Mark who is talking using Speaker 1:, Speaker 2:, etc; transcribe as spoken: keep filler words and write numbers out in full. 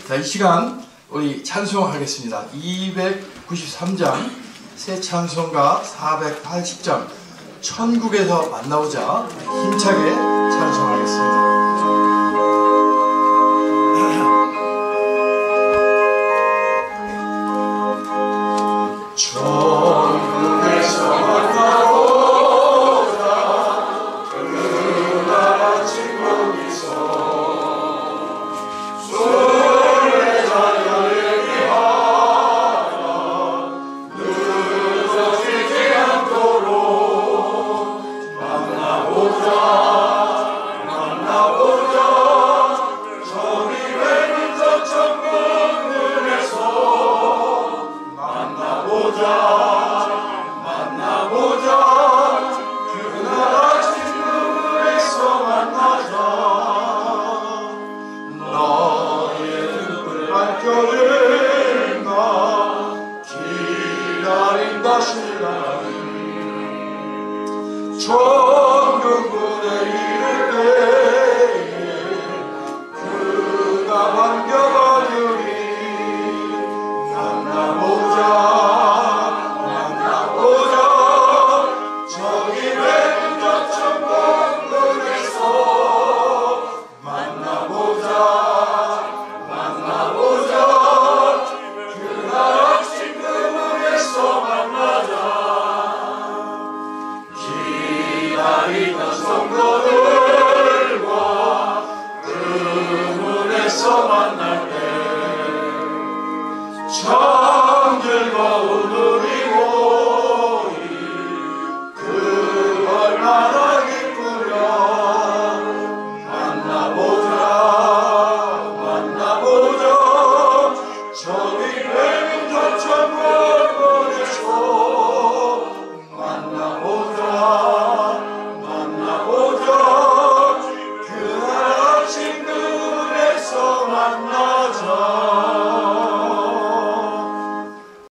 Speaker 1: 자, 이 시간 우리 찬송하겠습니다. 이백구십삼 장 새 찬송가 사백팔십 장 천국에서 만나보자 힘차게 찬송하겠습니다. 천국에서 만나보자 그 나라 천국에서 술래자 열기하라 늦어지지 않도록 만나보자 만나보자 저기 외근저 천국 문에서 만나보자 만나보자 그 나라 진국에서 만나자 너의 등불 반겨진다 기다린다 신랑은 천국문에 이를 때에 그가 반겨가주리 만나보자 만나보자 저기 외근저 천국 문에서 만나보자 만나보자 그 나라 진국문에서 만나자 기다리던 성도들과 그 문에서 만날 때